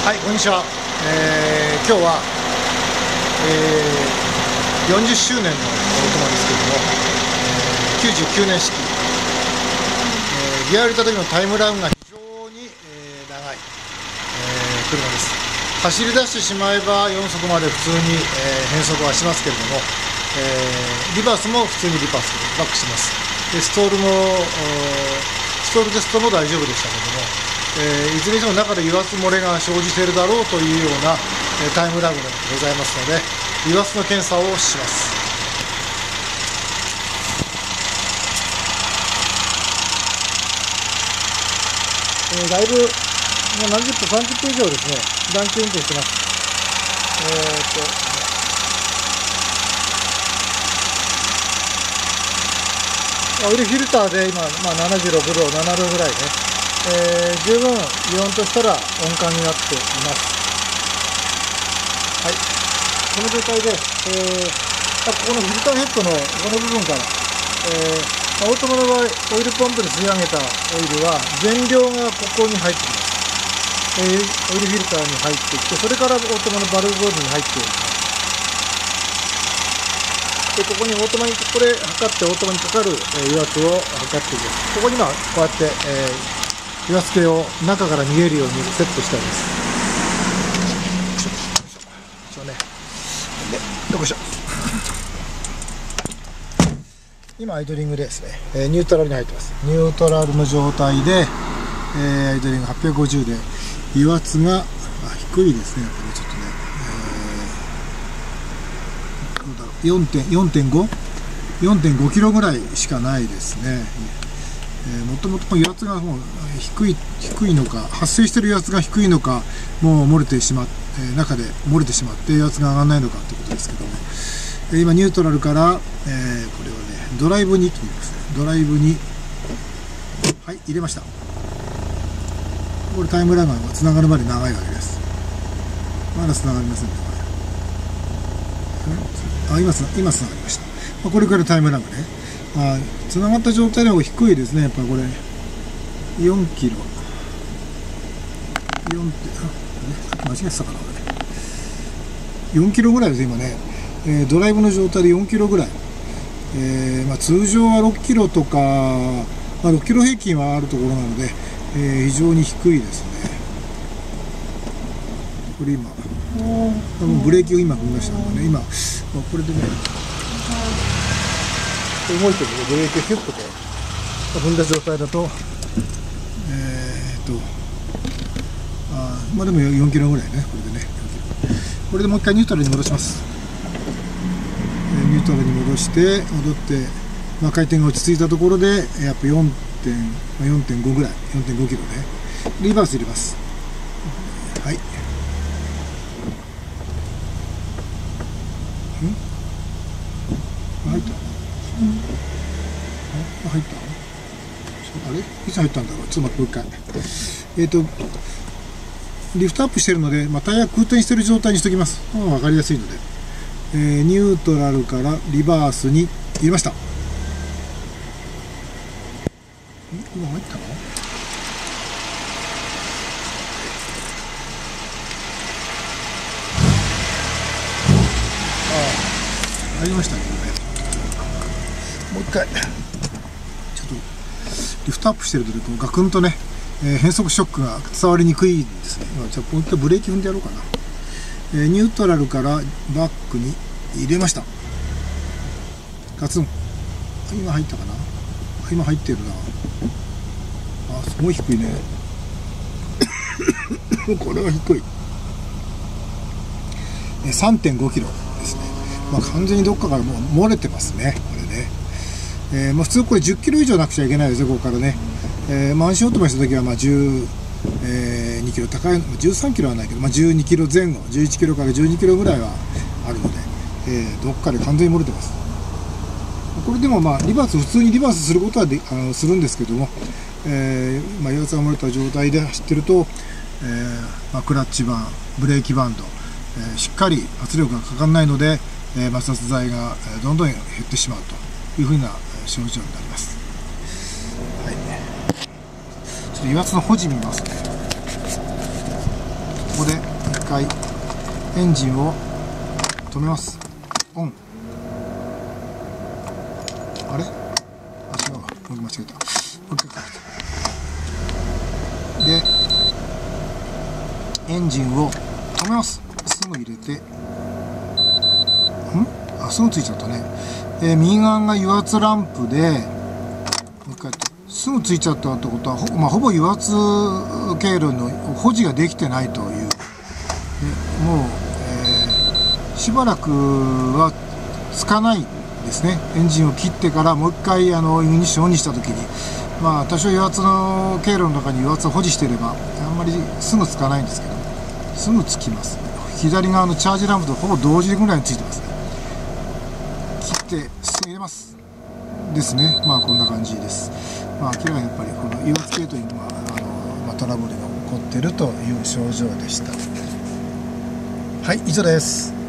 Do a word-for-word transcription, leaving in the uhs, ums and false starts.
はい、こんにちは。えー、今日は、えー、よんじゅっしゅうねんのお供ですけれども、えー、きゅうじゅうきゅうねん式、えー、ギアを入れた時のタイムラグが非常に、えー、長い、えー、車です。走り出してしまえばよん速まで普通に、えー、変速はしますけれども、えー、リバースも普通にリバースバックします。でストールもストールテストも大丈夫でしたけれども、えー、いずれにしても中で油圧漏れが生じているだろうというような、えー、タイムラグがございますので、油圧の検査をします。えー、だいぶもう何十分さんじゅっぷん以上ですね、暖気運転してます。えー、とオイルフィルターで今、まあ、ななじゅうろくど、ななどぐらいね、えー、十分油温としたら温感になっています。はい、この状態で、えー、ここのフィルターヘッドのこの部分から、えー、オートマの場合、オイルポンプで吸い上げたオイルは原料がここに入ってきます。えー、オイルフィルターに入ってきて、それからオートマのバルブボードに入っています。でここにオートマにこれ測ってオートマにかかる、えー、油圧を測っていきます。ここに今こうやって、えー、油圧計を中から見えるようにセットしてあります。よいしょね。でよいしょ。今アイドリングでですね、えー、ニュートラルに入ってます。ニュートラルの状態で、えー、アイドリングはっぴゃくごじゅうで油圧があ低いですね。やっぱりちょっとね。よんてんご よんてんごキロぐらいしかないですね。えー、もともと油圧がもう低い低いのか、発生している油圧が低いのか、もう漏れてしまっ、えー、中で漏れてしまって油圧が上がらないのかということですけども、えー、今ニュートラルから、えー、これはねドライブに切りますね。ドライブにはい入れました。これタイムラグがつながるまで長いわけです。まだつながりませんね。あ今つ今つながりました。まあ、これくらいタイムラグね。あつながった状態の方が低いですね。やっぱこれよんキロよんってあ間違えてたかな、よんキロぐらいです今ね、えー、ドライブの状態でよんキロぐらい、えーまあ、通常はろっキロとか、まあ、ろっキロ平均はあるところなので、えー、非常に低いですね。これ今多分ブレーキを今踏みましたのでね、今これでね動いてるのでブレーキをヒュッとこう踏んだ状態だとえー、っとあまあでもよんキロぐらいね、これでねこれでもう一回ニュートラルに戻します。えー、ニュートラルに戻して戻って、まあ、回転が落ち着いたところでやっぱ よんてんご ぐらい よんてんごキロねリバース入れます。はい入った、うん、入ったあれいつ入ったんだろう。ちょっと待ってもう一回えっ、ー、とリフトアップしてるので、まあ、タイヤ空転してる状態にしておきます。まあ、分かりやすいので、えー、ニュートラルからリバースに入れました。今入ったの？ああ入りましたね。もう一回ちょっとリフトアップしてるとこうガクンとね、えー、変速ショックが伝わりにくいんですね。じゃあもう一回ブレーキ踏んでやろうかな。えー、ニュートラルからバックに入れました。ガツン。今入ったかな。今入ってるな。あすごい低いねこれは低い。えー、さんてんごキロですね。まあ、完全にどっかからもう漏れてますねこれね。えー、まあ普通これじゅっキロ以上なくちゃいけないですよ、ここからね。えー、満身オートマした時はまあじゅうにキロ高い、じゅうさんキロはないけど、まあ、じゅうにキロぜん後、じゅういちキロからじゅうにキロぐらいはあるので、えー、どっかで完全に漏れてます。これでもまあリバース、普通にリバースすることはであのするんですけども、えーまあ、油圧が漏れた状態で走ってると、えーまあ、クラッチバン、ブレーキバンド、えー、しっかり圧力がかからないので、えー、摩擦材がどんどん減ってしまうというふうな症状になります。はい、ちょっと油圧の保持見ますね。ここで一回エンジンを止めます。オン。あれ、あ、違うわ、僕間違えた。もう一回かけて、でエンジンを止めます。すぐ入れて、んあ、すぐついちゃったね。えー、右側が油圧ランプで、もう一回やって、すぐついちゃったってことは、ほ,、まあ、ほぼ油圧経路の保持ができてないという。でもう、えー、しばらくはつかないですね。エンジンを切ってからもう一回あのイグニッションオンにした時に、まあ多少油圧の経路の中に油圧を保持していればあんまりすぐつかないんですけど、すぐつきます。左側のチャージランプとほぼ同時ぐらいについてますね。切ってすぐ入れますですね。まあこんな感じです。まあ明らかにやっぱりこの油圧系統に、まああのまあ、トラブルが起こっているという症状でした。はい、以上です。